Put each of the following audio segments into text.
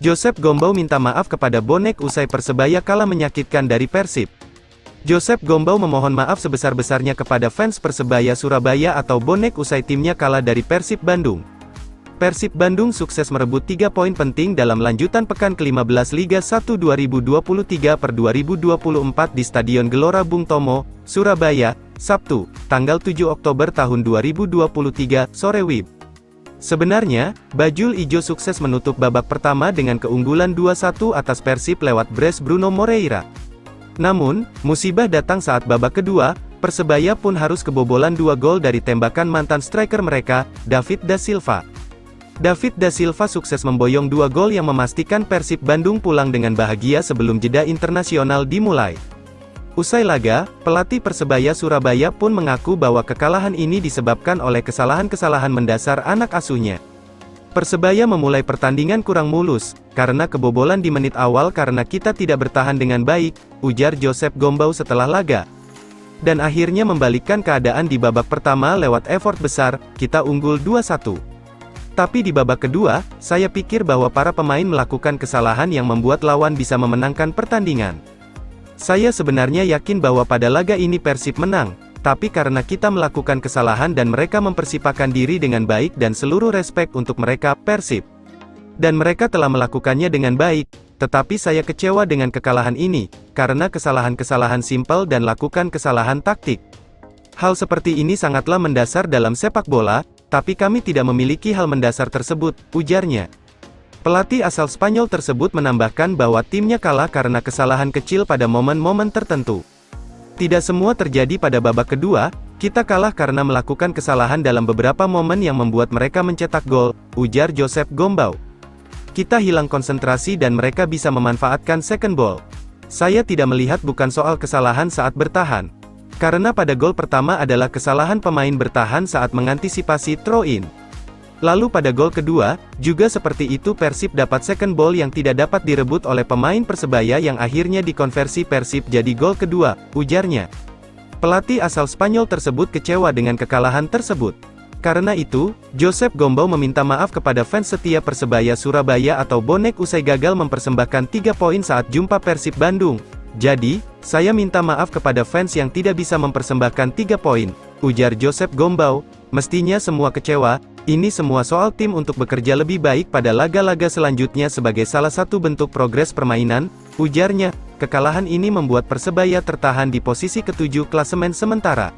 Josep Gombau minta maaf kepada bonek usai Persebaya kalah menyakitkan dari Persib. Josep Gombau memohon maaf sebesar-besarnya kepada fans Persebaya Surabaya atau bonek usai timnya kalah dari Persib Bandung. Persib Bandung sukses merebut 3 poin penting dalam lanjutan pekan ke-15 Liga 1 2023/2024 di Stadion Gelora Bung Tomo, Surabaya, Sabtu, tanggal 7 Oktober tahun 2023, sore WIB. Sebenarnya, Bajul Ijo sukses menutup babak pertama dengan keunggulan 2-1 atas Persib lewat brace Bruno Moreira. Namun, musibah datang saat babak kedua, Persebaya pun harus kebobolan 2 gol dari tembakan mantan striker mereka, David da Silva. David da Silva sukses memboyong 2 gol yang memastikan Persib Bandung pulang dengan bahagia sebelum jeda internasional dimulai. Usai laga, pelatih Persebaya Surabaya pun mengaku bahwa kekalahan ini disebabkan oleh kesalahan-kesalahan mendasar anak asuhnya. Persebaya memulai pertandingan kurang mulus, karena kebobolan di menit awal karena kita tidak bertahan dengan baik, ujar Josep Gombau setelah laga. Dan akhirnya membalikkan keadaan di babak pertama lewat effort besar, kita unggul 2-1. Tapi di babak kedua, saya pikir bahwa para pemain melakukan kesalahan yang membuat lawan bisa memenangkan pertandingan. Saya sebenarnya yakin bahwa pada laga ini Persib menang, tapi karena kita melakukan kesalahan dan mereka mempersiapkan diri dengan baik dan seluruh respek untuk mereka, Persib. Dan mereka telah melakukannya dengan baik, tetapi saya kecewa dengan kekalahan ini, karena kesalahan-kesalahan simpel dan lakukan kesalahan taktik. Hal seperti ini sangatlah mendasar dalam sepak bola, tapi kami tidak memiliki hal mendasar tersebut, ujarnya. Pelatih asal Spanyol tersebut menambahkan bahwa timnya kalah karena kesalahan kecil pada momen-momen tertentu. Tidak semua terjadi pada babak kedua, kita kalah karena melakukan kesalahan dalam beberapa momen yang membuat mereka mencetak gol, ujar Josep Gombau. Kita hilang konsentrasi dan mereka bisa memanfaatkan second ball. Saya tidak melihat bukan soal kesalahan saat bertahan. Karena pada gol pertama adalah kesalahan pemain bertahan saat mengantisipasi throw-in. Lalu pada gol kedua, juga seperti itu Persib dapat second ball yang tidak dapat direbut oleh pemain Persebaya yang akhirnya dikonversi Persib jadi gol kedua, ujarnya. Pelatih asal Spanyol tersebut kecewa dengan kekalahan tersebut. Karena itu, Josep Gombau meminta maaf kepada fans setia Persebaya Surabaya atau bonek usai gagal mempersembahkan 3 poin saat jumpa Persib Bandung. Jadi, saya minta maaf kepada fans yang tidak bisa mempersembahkan 3 poin, ujar Josep Gombau. Mestinya semua kecewa, ini semua soal tim untuk bekerja lebih baik pada laga-laga selanjutnya sebagai salah satu bentuk progres permainan, ujarnya. Kekalahan ini membuat Persebaya tertahan di posisi ke-7 klasemen sementara.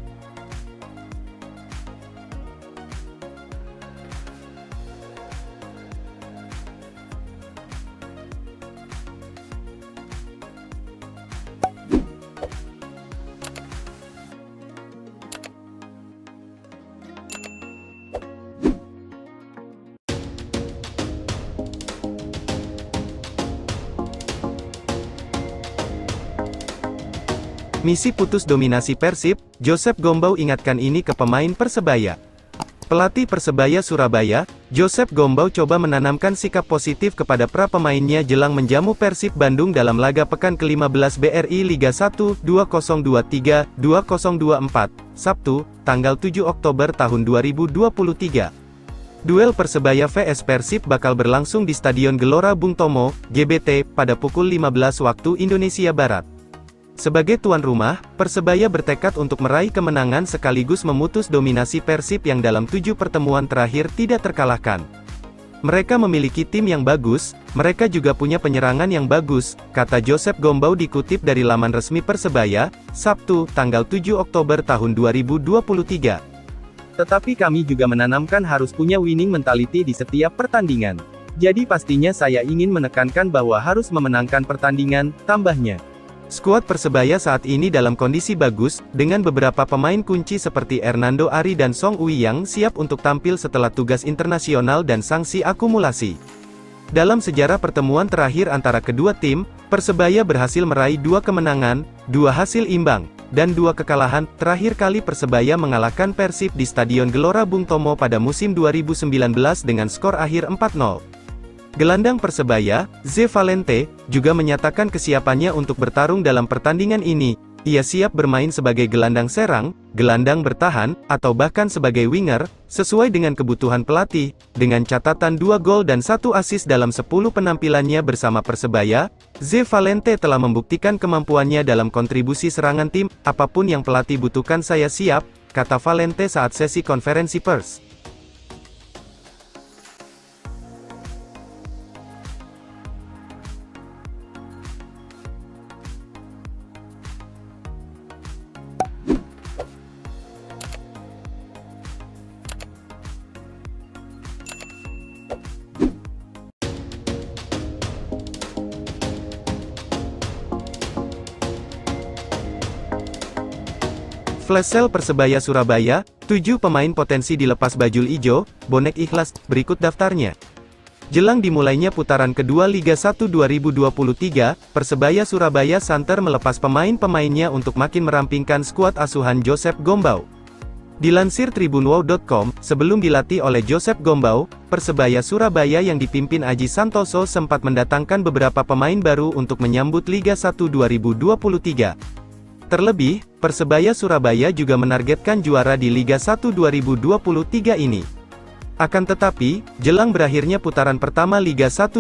Misi putus dominasi Persib, Josep Gombau ingatkan ini ke pemain Persebaya. Pelatih Persebaya Surabaya, Josep Gombau coba menanamkan sikap positif kepada pra pemainnya jelang menjamu Persib Bandung dalam laga pekan ke-15 BRI Liga 1 2023-2024, Sabtu, tanggal 7 Oktober tahun 2023. Duel Persebaya vs Persib bakal berlangsung di Stadion Gelora Bung Tomo, GBT, pada pukul 15 waktu Indonesia Barat. Sebagai tuan rumah, Persebaya bertekad untuk meraih kemenangan sekaligus memutus dominasi Persib yang dalam 7 pertemuan terakhir tidak terkalahkan. Mereka memiliki tim yang bagus, mereka juga punya penyerangan yang bagus, kata Josep Gombau dikutip dari laman resmi Persebaya, Sabtu, tanggal 7 Oktober tahun 2023. Tetapi kami juga menanamkan harus punya winning mentality di setiap pertandingan. Jadi pastinya saya ingin menekankan bahwa harus memenangkan pertandingan, tambahnya. Skuad Persebaya saat ini dalam kondisi bagus, dengan beberapa pemain kunci seperti Hernando Ari dan Song Ui yang siap untuk tampil setelah tugas internasional dan sanksi akumulasi. Dalam sejarah pertemuan terakhir antara kedua tim, Persebaya berhasil meraih 2 kemenangan, 2 hasil imbang, dan 2 kekalahan. Terakhir kali Persebaya mengalahkan Persib di Stadion Gelora Bung Tomo pada musim 2019 dengan skor akhir 4-0. Gelandang Persebaya, Ze Valente, juga menyatakan kesiapannya untuk bertarung dalam pertandingan ini. Ia siap bermain sebagai gelandang serang, gelandang bertahan, atau bahkan sebagai winger, sesuai dengan kebutuhan pelatih. Dengan catatan 2 gol dan 1 assist dalam 10 penampilannya bersama Persebaya, Ze Valente telah membuktikan kemampuannya dalam kontribusi serangan tim. Apapun yang pelatih butuhkan saya siap, kata Valente saat sesi konferensi pers. Flash sale Persebaya Surabaya, 7 pemain potensi dilepas Bajul Ijo, bonek ikhlas, berikut daftarnya. Jelang dimulainya putaran kedua Liga 1 2023, Persebaya Surabaya santer melepas pemain-pemainnya untuk makin merampingkan skuad asuhan Joseph Gombau. Dilansir tribunwow.com, sebelum dilatih oleh Joseph Gombau, Persebaya Surabaya yang dipimpin Aji Santoso sempat mendatangkan beberapa pemain baru untuk menyambut Liga 1 2023. Terlebih, Persebaya Surabaya juga menargetkan juara di Liga 1 2023 ini. Akan tetapi, jelang berakhirnya putaran pertama Liga 1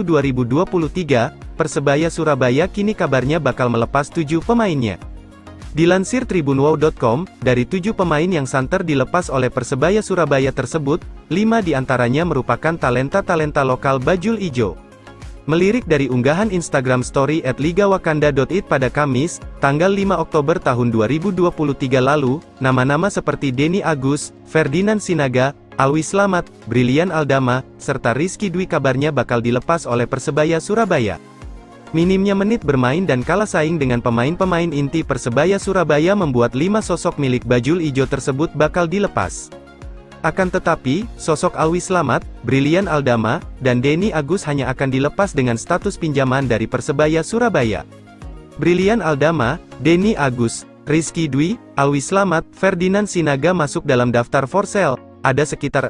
2023, Persebaya Surabaya kini kabarnya bakal melepas 7 pemainnya. Dilansir tribunwow.com, dari 7 pemain yang santer dilepas oleh Persebaya Surabaya tersebut, 5 diantaranya merupakan talenta-talenta lokal Bajul Ijo. Melirik dari unggahan Instagram story @ligawakanda.id pada Kamis, tanggal 5 Oktober tahun 2023 lalu, nama-nama seperti Denny Agus, Ferdinand Sinaga, Alwi Slamet, Brilian Aldama, serta Rizky Dwi kabarnya bakal dilepas oleh Persebaya Surabaya. Minimnya menit bermain dan kalah saing dengan pemain-pemain inti Persebaya Surabaya membuat 5 sosok milik Bajul Ijo tersebut bakal dilepas. Akan tetapi, sosok Alwi Slamet, Brilian Aldama, dan Denny Agus hanya akan dilepas dengan status pinjaman dari Persebaya Surabaya. Brilian Aldama, Denny Agus, Rizky Dwi, Alwi Slamet, Ferdinand Sinaga masuk dalam daftar for sale. Ada sekitar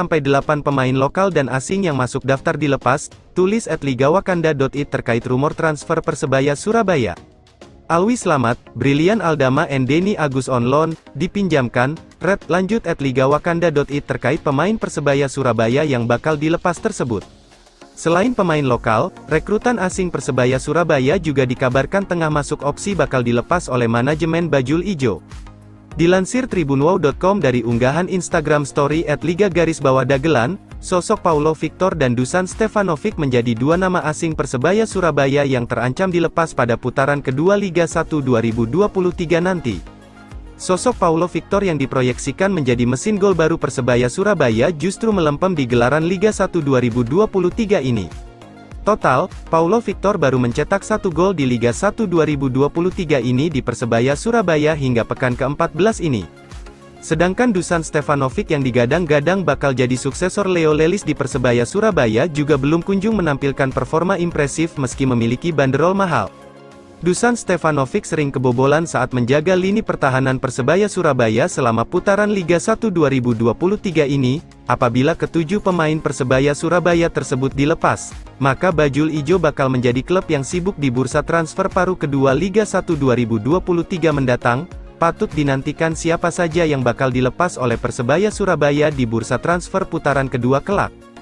6-8 pemain lokal dan asing yang masuk daftar dilepas, tulis @ligawakanda.id terkait rumor transfer Persebaya Surabaya. Alwi Slamet, Brilian Aldama and Denny Agus on loan, dipinjamkan, red, lanjut @ligawakanda.id terkait pemain Persebaya Surabaya yang bakal dilepas tersebut. Selain pemain lokal, rekrutan asing Persebaya Surabaya juga dikabarkan tengah masuk opsi bakal dilepas oleh manajemen Bajul Ijo. Dilansir tribunwow.com dari unggahan Instagram story @liga_dagelan, sosok Paulo Victor dan Dusan Stefanovic menjadi 2 nama asing Persebaya Surabaya yang terancam dilepas pada putaran kedua Liga 1 2023 nanti. Sosok Paulo Victor yang diproyeksikan menjadi mesin gol baru Persebaya Surabaya justru melempem di gelaran Liga 1 2023 ini. Total, Paulo Victor baru mencetak 1 gol di Liga 1 2023 ini di Persebaya Surabaya hingga pekan ke-14 ini. Sedangkan Dusan Stefanovic yang digadang-gadang bakal jadi suksesor Leo Lelis di Persebaya Surabaya juga belum kunjung menampilkan performa impresif meski memiliki banderol mahal. Dusan Stefanovic sering kebobolan saat menjaga lini pertahanan Persebaya Surabaya selama putaran Liga 1 2023 ini. Apabila ke-7 pemain Persebaya Surabaya tersebut dilepas, maka Bajul Ijo bakal menjadi klub yang sibuk di bursa transfer paruh kedua Liga 1 2023 mendatang. Patut dinantikan siapa saja yang bakal dilepas oleh Persebaya Surabaya di bursa transfer putaran kedua kelak.